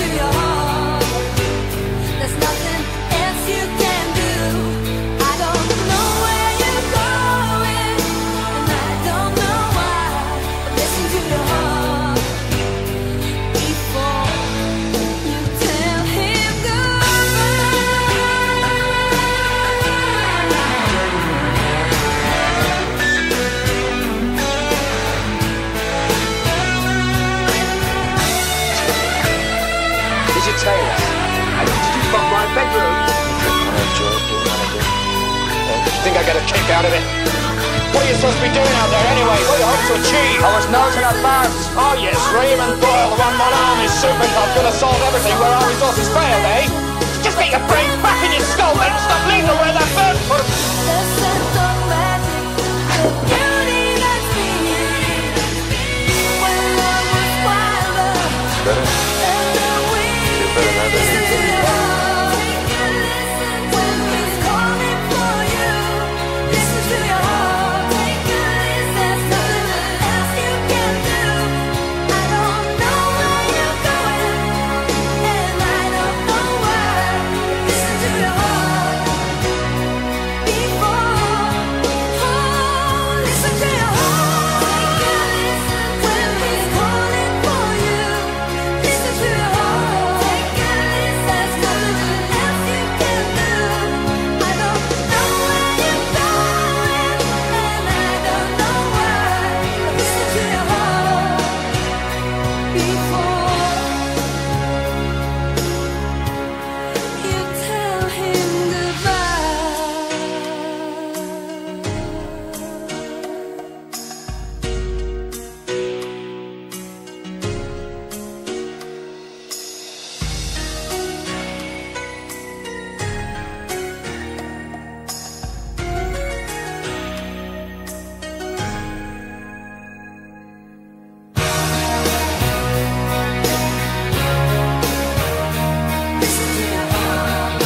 your heart. There's nothing else you can do. I don't know where you're going, and I don't know why. But listen to your heart before you tell him Taylor, did you fuck my bedroom? I enjoyed doing that again. You think I get a kick out of it? What are you supposed to be doing out there anyway? What do you hope to achieve? I was nosing at bars. Oh yes, Raymond Doyle, the one-man army super cop, gonna solve everything where our resources failed, eh? Just get your brains back in your skull, mate, and stop leaving them where they're burnt for. there's sense of magic, the beauty that's me. When love was wilder Better. than the wind. Better now than Listen to your heart. When he's calling for you. Listen to your heart. There's nothing else you can do. I don't know where you're going, and I don't know why. Listen to your heart before. Oh, listen to your heart. When he's calling for you. Listen to your heart. There's nothing else you can do. I don't know where you're going, and I don't know why. Listen to your heart before you tell him goodbye. Listen to your heart.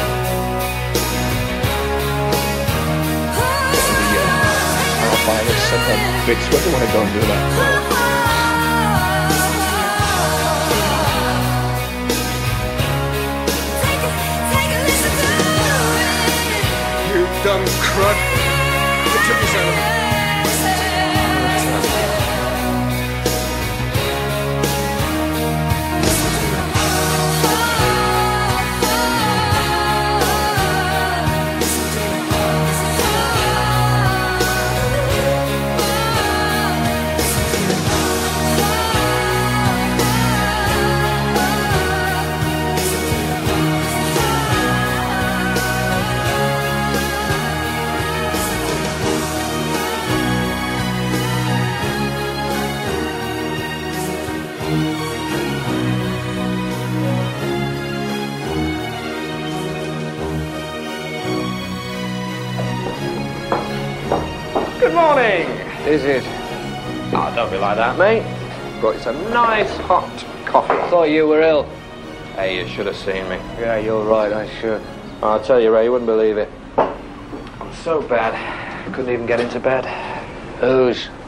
I'll buy this second big sweater when I go and do that. Take a listen to it. You dumb crud. You took yourself. Good morning. Is it? Oh, don't be like that, mate. Brought you some nice hot coffee. Thought you were ill. Hey, you should have seen me. Yeah, you're right, I should. I'll tell you, Ray, you wouldn't believe it. I'm so bad, I couldn't even get into bed. Who's?